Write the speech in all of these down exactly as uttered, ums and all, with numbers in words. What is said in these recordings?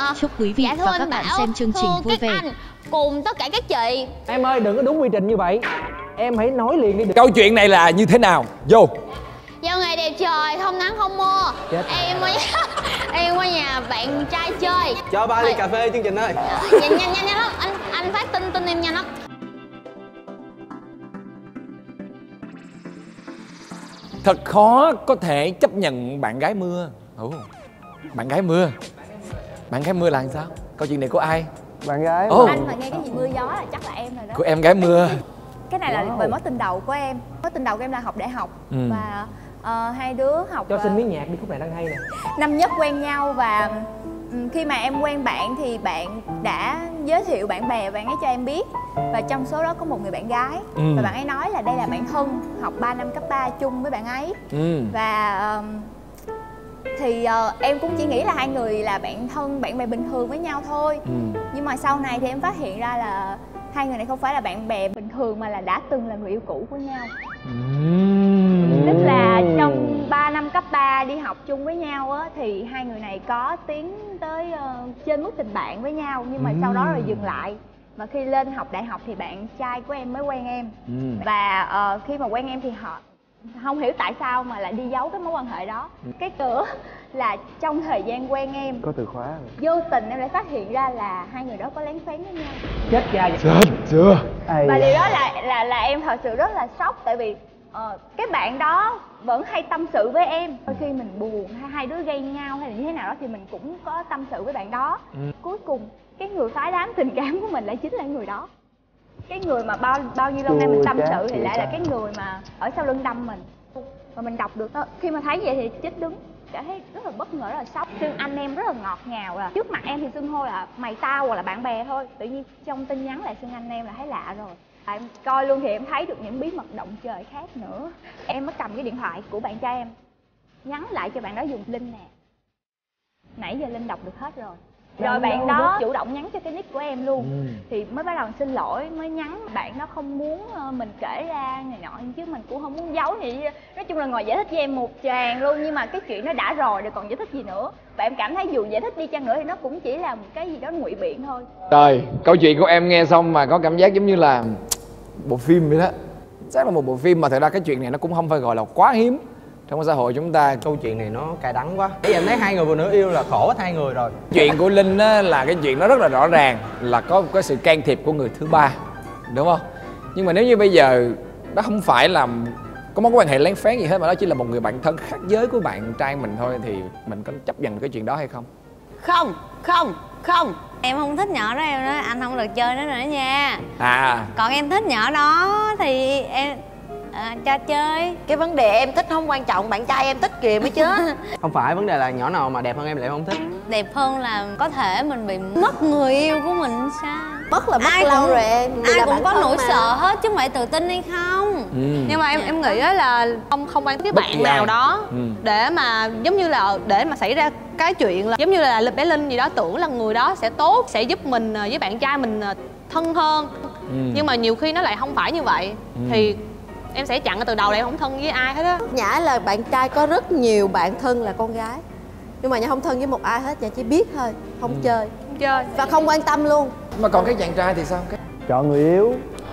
À, chúc quý vị và các bạn xem chương trình vui vẻ cùng tất cả các chị. Em ơi đừng có đúng quy trình như vậy. Em hãy nói liền đi. Câu chuyện này là như thế nào? Vô. Vào ngày đẹp trời, không nắng không mưa. Chết em qua em qua nhà bạn trai chơi. Cho ba ly cà phê chương trình ơi. Nhanh nhanh nhanh nhanh lắm. Anh anh phát tin tin em nhanh lắm. Thật khó có thể chấp nhận bạn gái mưa. Ồ, bạn gái mưa. Bạn gái mưa là làm sao? Câu chuyện này của ai? Bạn gái. Oh. Anh mà nghe cái gì mưa gió là chắc là em rồi đó. Của em gái mưa. Cái này là wow. về mối tình đầu của em. Mối tình đầu của em là học đại học. Ừ. Và uh, hai đứa học cho xin miếng nhạc đi, khúc này đang hay nè. Năm nhất quen nhau và um, khi mà em quen bạn thì bạn đã giới thiệu bạn bè bạn ấy cho em biết. Và trong số đó có một người bạn gái. Ừ. Và bạn ấy nói là đây là bạn thân, học ba năm cấp ba chung với bạn ấy. Ừ. Và um, thì uh, em cũng chỉ nghĩ là hai người là bạn thân, bạn bè bình thường với nhau thôi. Ừ. Nhưng mà sau này thì em phát hiện ra là hai người này không phải là bạn bè bình thường mà là đã từng là người yêu cũ của nhau. Uhm. Tức là trong ba năm cấp ba đi học chung với nhau á, thì hai người này có tiến tới uh, trên mức tình bạn với nhau. Nhưng mà uhm. sau đó rồi dừng lại. Và khi lên học đại học thì bạn trai của em mới quen em. Uhm. Và uh, khi mà quen em thì họ không hiểu tại sao mà lại đi giấu cái mối quan hệ đó. Ừ. Cái cửa là trong thời gian quen em có từ khóa rồi. Vô tình em lại phát hiện ra là hai người đó có lén phén với nhau. Chết cha vậy. Chết chưa. Và điều đó là là là em thật sự rất là sốc. Tại vì uh, cái bạn đó vẫn hay tâm sự với em. Đôi khi mình buồn hay hai đứa gây nhau hay là như thế nào đó thì mình cũng có tâm sự với bạn đó. Ừ. Cuối cùng cái người phá đám tình cảm của mình lại chính là người đó. Cái người mà bao bao nhiêu lâu nay mình tâm sự thì lại là cái người mà ở sau lưng đâm mình. Và mình đọc được đó, khi mà thấy vậy thì chết đứng, cảm thấy rất là bất ngờ, rất là sốc. Xưng anh em rất là ngọt ngào, là trước mặt em thì xưng hô là mày tao hoặc là bạn bè thôi, tự nhiên trong tin nhắn lại xưng anh em là thấy lạ rồi. Em coi luôn thì em thấy được những bí mật động trời khác nữa. Em mới cầm cái điện thoại của bạn trai em nhắn lại cho bạn đó dùng link nè. Nãy giờ Linh đọc được hết rồi. Rồi bạn đó chủ động nhắn cho cái nick của em luôn. Ừ. Thì mới bắt đầu xin lỗi, mới nhắn. Bạn đó không muốn mình kể ra này nọ, chứ mình cũng không muốn giấu gì. Nói chung là ngồi giải thích với em một tràng luôn. Nhưng mà cái chuyện nó đã rồi, rồi còn giải thích gì nữa. Và em cảm thấy dù giải thích đi chăng nữa thì nó cũng chỉ là một cái gì đó ngụy biện thôi. Rồi, câu chuyện của em nghe xong mà có cảm giác giống như là bộ phim vậy đó. Chắc là một bộ phim mà thật ra cái chuyện này nó cũng không phải gọi là quá hiếm trong xã hội chúng ta. Câu chuyện này nó cay đắng quá. Bây giờ em thấy hai người phụ nữ yêu là khổ hết hai người rồi. Chuyện của Linh á, là cái chuyện nó rất là rõ ràng, là có cái sự can thiệp của người thứ ba, đúng không? Nhưng mà nếu như bây giờ nó không phải là có mối quan hệ lén phén gì hết, mà đó chỉ là một người bạn thân khác giới của bạn trai mình thôi, thì mình có chấp nhận cái chuyện đó hay không? Không, không, không. Em không thích nhỏ đó, em nói anh không được chơi nữa nữa nha. À. Còn em thích nhỏ đó thì em À, cho chơi. Cái vấn đề em thích không quan trọng, bạn trai em thích kìa mới chứ. Không phải, vấn đề là nhỏ nào mà đẹp hơn em lại không thích. Đẹp hơn là có thể mình bị mất người yêu của mình sao? Mất là mất ai lâu cũng, rồi em. Ai cũng có nỗi mà. Sợ hết chứ không phải tự tin hay không. Ừ. Nhưng mà em em nghĩ là không không quan cái bạn nào đó ừ. để mà giống như là để mà xảy ra cái chuyện là giống như là bé Linh gì đó tưởng là người đó sẽ tốt, sẽ giúp mình với bạn trai mình thân hơn. Ừ. Nhưng mà nhiều khi nó lại không phải như vậy. Ừ. Thì em sẽ chặn từ đầu là em không thân với ai hết á. Nhã là bạn trai có rất nhiều bạn thân là con gái. Nhưng mà Nhã không thân với một ai hết, Nhã chỉ biết thôi, không ừ. chơi Không chơi và không quan tâm luôn. Mà còn cái chàng trai thì sao? Cái... Chọn người yếu.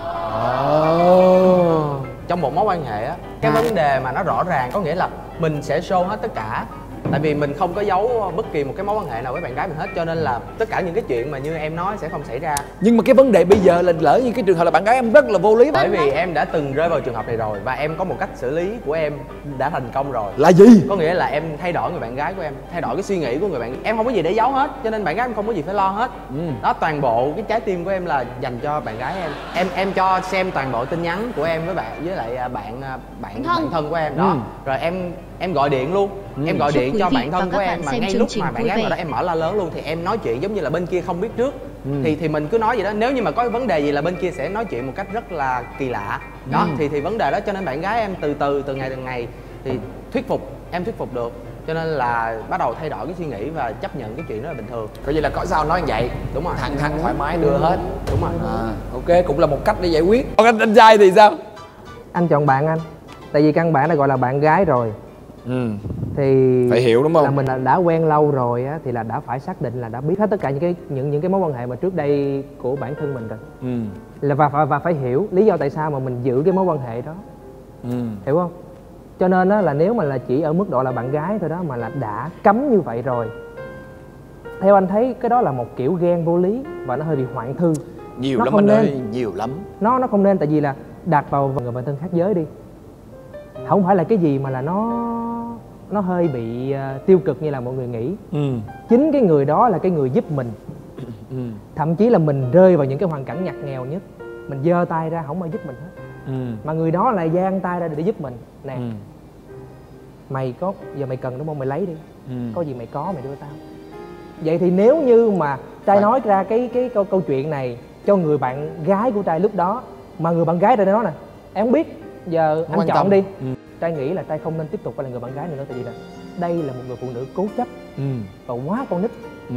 Oh. Trong một mối quan hệ á, cái vấn đề mà nó rõ ràng có nghĩa là mình sẽ show hết tất cả. Tại vì mình không có giấu bất kỳ một cái mối quan hệ nào với bạn gái mình hết, cho nên là tất cả những cái chuyện mà như em nói sẽ không xảy ra. Nhưng mà cái vấn đề bây giờ là lỡ như cái trường hợp là bạn gái em rất là vô lý. Bởi vì em đã từng rơi vào trường hợp này rồi và em có một cách xử lý của em đã thành công rồi. Là gì? Có nghĩa là em thay đổi người bạn gái của em, thay đổi cái suy nghĩ của người bạn. Em không có gì để giấu hết, cho nên bạn gái em không có gì phải lo hết. Ừ. Đó, toàn bộ cái trái tim của em là dành cho bạn gái em. Em em cho xem toàn bộ tin nhắn của em với bạn với lại bạn bạn thân, bạn thân của em đó. Ừ. Rồi em em gọi điện luôn. Ừ. Em gọi điện cho bạn thân của em mà ngay lúc mà bạn gái vào đó em mở la lớn luôn, thì em nói chuyện giống như là bên kia không biết trước. Ừ. thì thì mình cứ nói vậy đó. Nếu như mà có vấn đề gì là bên kia sẽ nói chuyện một cách rất là kỳ lạ đó. Ừ. thì thì vấn đề đó, cho nên bạn gái em từ từ từ ngày từng ngày thì thuyết phục em thuyết phục được, cho nên là bắt đầu thay đổi cái suy nghĩ và chấp nhận cái chuyện đó là bình thường. Coi như là có sao nói như vậy, đúng rồi, thẳng thắn thoải mái đưa hết. Đúng rồi. À, ok, cũng là một cách để giải quyết. Còn anh anh trai thì sao? Anh chọn bạn anh, tại vì căn bản đã gọi là bạn gái rồi. Ừ. thì phải hiểu đúng không? Là mình là đã quen lâu rồi á thì là đã phải xác định là đã biết hết tất cả những cái những những cái mối quan hệ mà trước đây của bản thân mình rồi. Ừ. Là và, và và phải hiểu lý do tại sao mà mình giữ cái mối quan hệ đó. Ừ. Hiểu không? Cho nên á là nếu mà là chỉ ở mức độ là bạn gái thôi đó mà là đã cấm như vậy rồi, theo anh thấy cái đó là một kiểu ghen vô lý và nó hơi bị hoạn thư. Nhiều nó lắm anh ơi, nhiều lắm. Nó nó không nên, tại vì là đặt vào người bạn thân khác giới đi, không phải là cái gì mà là nó nó hơi bị uh, tiêu cực như là mọi người nghĩ. Ừ. Chính cái người đó là cái người giúp mình. Ừ. Thậm chí là mình rơi vào những cái hoàn cảnh ngặt nghèo nhất, mình giơ tay ra không ai giúp mình hết. Ừ. Mà người đó lại giang tay ra để giúp mình. Nè, ừ. mày có giờ mày cần đúng không, mày lấy đi. Ừ. Có gì mày có mày đưa tao. Vậy thì nếu như mà trai nói ra cái cái câu, câu chuyện này cho người bạn gái của trai lúc đó, mà người bạn gái trai nói nè, em không biết, giờ không anh chọn tâm. Đi. Ừ. Trai nghĩ là trai không nên tiếp tục với là người bạn gái nữa, tại vì là đây là một người phụ nữ cố chấp. Ừ. Và quá con nít. Ừ.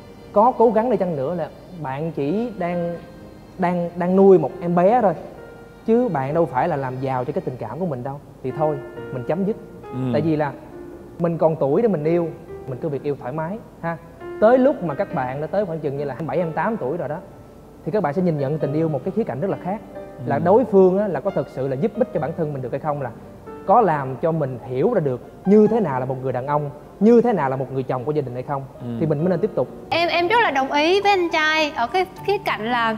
Có cố gắng đi chăng nữa là bạn chỉ đang đang đang nuôi một em bé thôi, chứ bạn đâu phải là làm giàu cho cái tình cảm của mình đâu. Thì thôi mình chấm dứt. Ừ. Tại vì là mình còn tuổi để mình yêu, mình cứ việc yêu thoải mái ha. Tới lúc mà các bạn đã tới khoảng chừng như là hai mươi bảy, hai mươi tám tuổi rồi đó, thì các bạn sẽ nhìn nhận tình yêu một cái khía cạnh rất là khác. Ừ. Là đối phương á, là có thực sự là giúp ích cho bản thân mình được hay không, là có làm cho mình hiểu ra được như thế nào là một người đàn ông, như thế nào là một người chồng của gia đình hay không. Ừ. Thì mình mới nên tiếp tục. Em em rất là đồng ý với anh trai ở cái khía cạnh là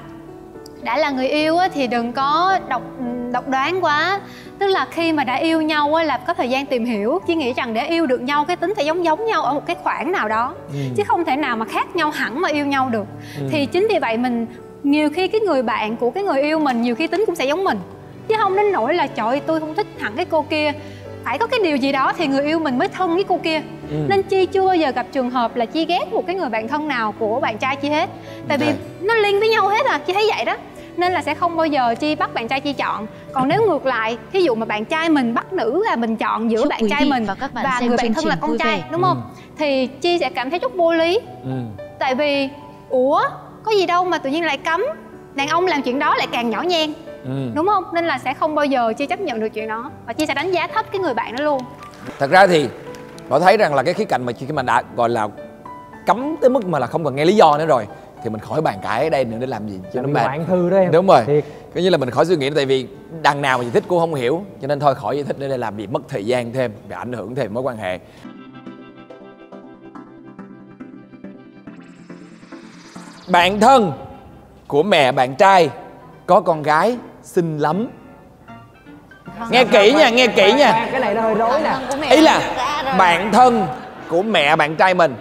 đã là người yêu á, thì đừng có độc độc đoán quá. Tức là khi mà đã yêu nhau á, là có thời gian tìm hiểu. Chỉ nghĩ rằng để yêu được nhau cái tính phải giống giống nhau ở một cái khoảng nào đó. Ừ. Chứ không thể nào mà khác nhau hẳn mà yêu nhau được. Ừ. Thì chính vì vậy mình nhiều khi cái người bạn của cái người yêu mình nhiều khi tính cũng sẽ giống mình. Chứ không đến nỗi là trời ơi, tôi không thích hẳn cái cô kia. Phải có cái điều gì đó thì người yêu mình mới thân với cô kia. Ừ. Nên Chi chưa bao giờ gặp trường hợp là Chi ghét một cái người bạn thân nào của bạn trai Chi hết. Tại vì nó liên với nhau hết à, Chi thấy vậy đó. Nên là sẽ không bao giờ Chi bắt bạn trai Chi chọn. Còn nếu ngược lại, thí dụ mà bạn trai mình bắt nữ là mình chọn giữa Chúc bạn trai mình và, các bạn và người bạn thân là con trai về. Đúng không? Ừ. Thì Chi sẽ cảm thấy chút vô lý. Ừ. Tại vì ủa có gì đâu mà tự nhiên lại cấm. Đàn ông làm chuyện đó lại càng nhỏ nhen. Ừ. Đúng không? Nên là sẽ không bao giờ Chi chấp nhận được chuyện đó. Và Chi sẽ đánh giá thấp cái người bạn đó luôn. Thật ra thì Bảo thấy rằng là cái khía cạnh mà khi mà đã gọi là cấm tới mức mà là không cần nghe lý do nữa rồi thì mình khỏi bàn cãi ở đây nữa để làm gì cho nó mệt. Bạn thư đó em. Đúng rồi. Coi như là mình khỏi suy nghĩ, tại vì đằng nào mà giải thích cô không hiểu, cho nên thôi khỏi giải thích để đây làm gì mất thời gian thêm và ảnh hưởng thêm mối quan hệ. Bạn thân của mẹ bạn trai có con gái xinh lắm. Nghe kỹ nha, nghe kỹ nha. Cái này nó hơi rối nè. Ý là bạn thân của mẹ bạn trai mình,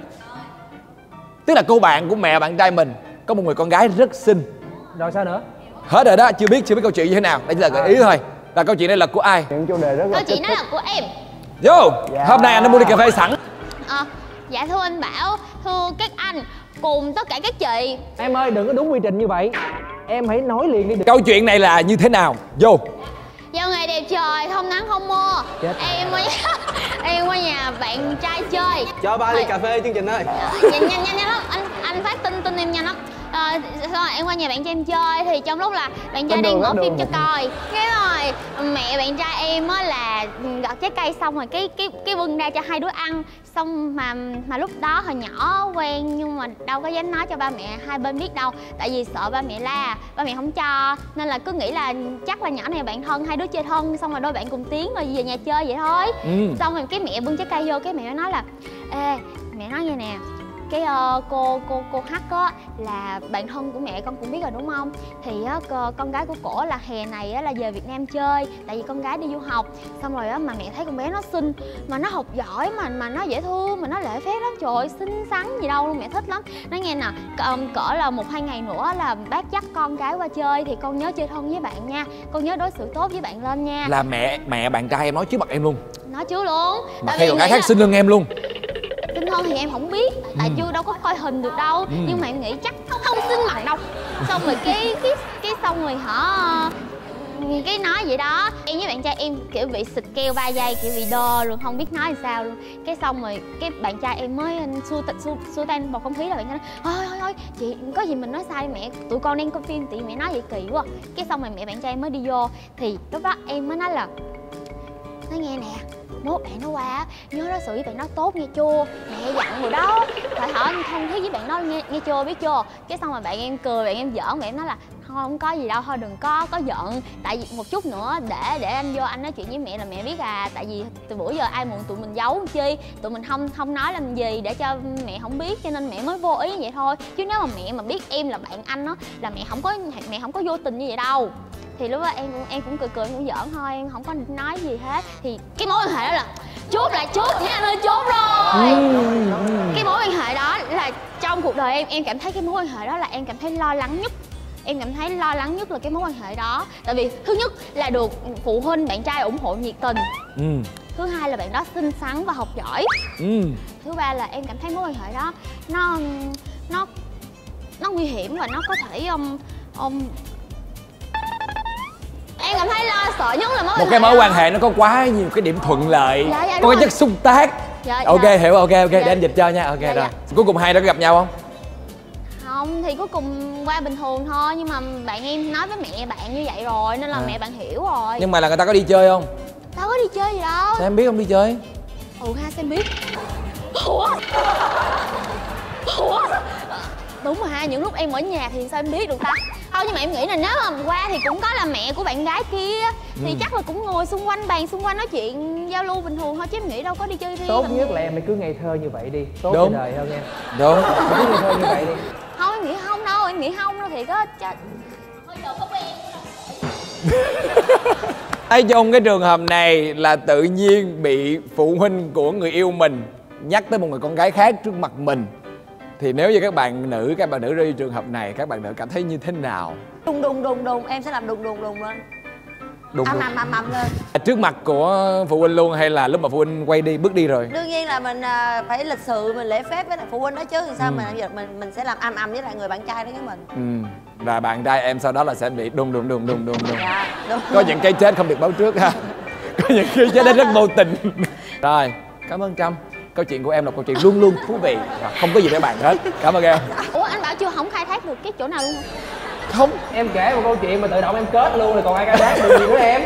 tức là cô bạn của mẹ bạn trai mình có một người con gái rất xinh. Rồi sao nữa? Hết rồi đó, chưa biết chưa biết câu chuyện như thế nào. Đây chỉ là gợi ý thôi. Là câu chuyện này là của ai? Những chủ đề rất là câu chuyện đó là của em. Vô, dạ. Hôm nay anh đã mua ly cà phê sẵn. À, dạ thưa anh Bảo, thưa các anh cùng tất cả các chị. Em ơi đừng có đúng quy trình như vậy. Em hãy nói liền đi. Câu chuyện này là như thế nào? Vô. Vào ngày đẹp trời, không nắng không mưa. Chết. Em qua nhà, em qua nhà bạn trai chơi. Cho ba ly cà phê chương trình ơi. Nhanh nhanh nhanh lắm, anh anh phát tin tin em nhanh lắm. À, rồi em qua nhà bạn trai em chơi thì trong lúc là bạn trai đang mở phim cho coi, cái rồi mẹ bạn trai em á là gọt trái cây xong rồi cái cái cái bưng ra cho hai đứa ăn, xong mà mà lúc đó hồi nhỏ quen nhưng mà đâu có dám nói cho ba mẹ hai bên biết đâu, tại vì sợ ba mẹ la, ba mẹ không cho, nên là cứ nghĩ là chắc là nhỏ này bạn thân, hai đứa chơi thân, xong rồi đôi bạn cùng tiếng rồi về nhà chơi vậy thôi. Ừ. Xong rồi cái mẹ bưng trái cây vô, cái mẹ nói là ê mẹ nói như nè, cái uh, cô cô cô H á là bạn thân của mẹ, con cũng biết rồi đúng không? Thì á uh, con gái của cổ là hè này á là về Việt Nam chơi, tại vì con gái đi du học. Xong rồi á mà mẹ thấy con bé nó xinh, mà nó học giỏi, mà mà nó dễ thương, mà nó lễ phép lắm, trời ơi xinh xắn gì đâu luôn, mẹ thích lắm. Nói nghe nè, um, cỡ là một hai ngày nữa là bác dắt con gái qua chơi thì con nhớ chơi thân với bạn nha, con nhớ đối xử tốt với bạn lên nha. Là mẹ mẹ bạn trai em nói trước mặt em luôn? Nói trước luôn. Mà khi con gái khác xinh hơn em luôn? Xinh hơn thì em không biết, tại ừ. chưa đâu có coi hình được đâu. Ừ. Nhưng mà em nghĩ chắc không, không xinh bằng đâu. Xong rồi cái cái cái xong rồi hả, cái nói vậy đó. Em với bạn trai em kiểu bị xịt keo ba giây, kiểu bị đơ luôn, không biết nói làm sao luôn. Cái xong rồi cái bạn trai em mới xua xua, xua tan bầu không khí, là bạn trai nói thôi thôi thôi chị có gì mình nói sai mẹ, tụi con đang coi phim thì mẹ nói vậy kỳ quá. Cái xong rồi mẹ bạn trai em mới đi vô, thì lúc đó em mới nói là nói nghe nè, mốt bạn nó qua nhớ đối xử với bạn nó tốt nghe chưa, mẹ dặn rồi đó, phải hỏi thân thiết với bạn nó nghe nghe chưa, biết chưa. Cái xong rồi bạn em cười, bạn em giỡn, bạn em nói là thôi không có gì đâu, thôi đừng có có giận, tại vì một chút nữa để để anh vô anh nói chuyện với mẹ là mẹ biết à, tại vì từ bữa giờ ai muộn tụi mình giấu chi, tụi mình không không nói làm gì để cho mẹ không biết, cho nên mẹ mới vô ý như vậy thôi, chứ nếu mà mẹ mà biết em là bạn anh á là mẹ không có mẹ không có vô tình như vậy đâu. Thì lúc đó em cũng em cũng cười cười, em cũng giỡn thôi, em không có nói gì hết. Thì cái mối quan hệ đó là chốt lại chốt nha anh ơi, chốt rồi. Cái mối quan hệ đó là trong cuộc đời em em cảm thấy cái mối quan hệ đó là em cảm thấy lo lắng nhất. Em cảm thấy lo lắng nhất là cái mối quan hệ đó. Tại vì thứ nhất là được phụ huynh bạn trai ủng hộ nhiệt tình. ừ. Thứ hai là bạn đó xinh xắn và học giỏi. ừ. Thứ ba là em cảm thấy mối quan hệ đó nó nó nó nguy hiểm và nó có thể um, um, em cảm thấy lo sợ nhất là mối một cái mối quan hệ nó có quá nhiều cái điểm thuận lợi, dạ, dạ, có cái chất xúc tác. Dạ, ok dạ. hiểu, ok ok Dạ. để anh dịch cho nha. Ok Dạ, rồi dạ. Cuối cùng hai đó có gặp nhau không? Không, thì cuối cùng qua bình thường thôi, nhưng mà bạn em nói với mẹ bạn như vậy rồi nên là à. mẹ bạn hiểu rồi. Nhưng mà là người ta có đi chơi không? Đâu có đi chơi gì đâu. Sao em biết không đi chơi? Ừ ha, sao em biết? Ủa? Ủa? Đúng rồi ha, những lúc em ở nhà thì sao em biết được ta? Không, nhưng mà em nghĩ là nếu mà qua thì cũng có là mẹ của bạn gái kia thì ừ. chắc là cũng ngồi xung quanh bàn xung quanh nói chuyện giao lưu bình thường thôi, chứ em nghĩ đâu có đi chơi riêng. Tốt nhất gì. Là em phải cứ ngây thơ như vậy đi, tốt Đúng. cho đời hơn nha. Đúng. Cứ ngây thơ như vậy đi. Không, em nghĩ không đâu, em nghĩ không đâu thiệt á. Thôi giờ có quen. Thấy trong cái trường hợp này là tự nhiên bị phụ huynh của người yêu mình nhắc tới một người con gái khác trước mặt mình, thì nếu như các bạn nữ các bạn nữ rơi vào trường hợp này, các bạn nữ cảm thấy như thế nào? Đùng đùng đùng đùng, em sẽ làm đùng đùng đùng lên. Đùng ầm ầm ầm ầm lên. Trước mặt của phụ huynh luôn hay là lúc mà phụ huynh quay đi bước đi rồi? Đương nhiên là mình phải lịch sự, mình lễ phép với lại phụ huynh đó chứ, sao ừ. mà giờ mình mình sẽ làm ầm ầm với lại người bạn trai đó với mình. Ừ. Và bạn trai em sau đó là sẽ bị đùng đùng đùng đùng đùng đùng. Dạ, đúng. Có những cái chết không được báo trước ha. Có những cái chết đó rất vô tình. Rồi, cảm ơn Trâm. Câu chuyện của em là câu chuyện luôn luôn thú vị và không có gì để bàn hết. Cảm ơn em. Ủa anh bảo chưa không khai thác được cái chỗ nào luôn không? Không, em kể một câu chuyện mà tự động em kết luôn rồi còn ai khai thác được gì nữa em.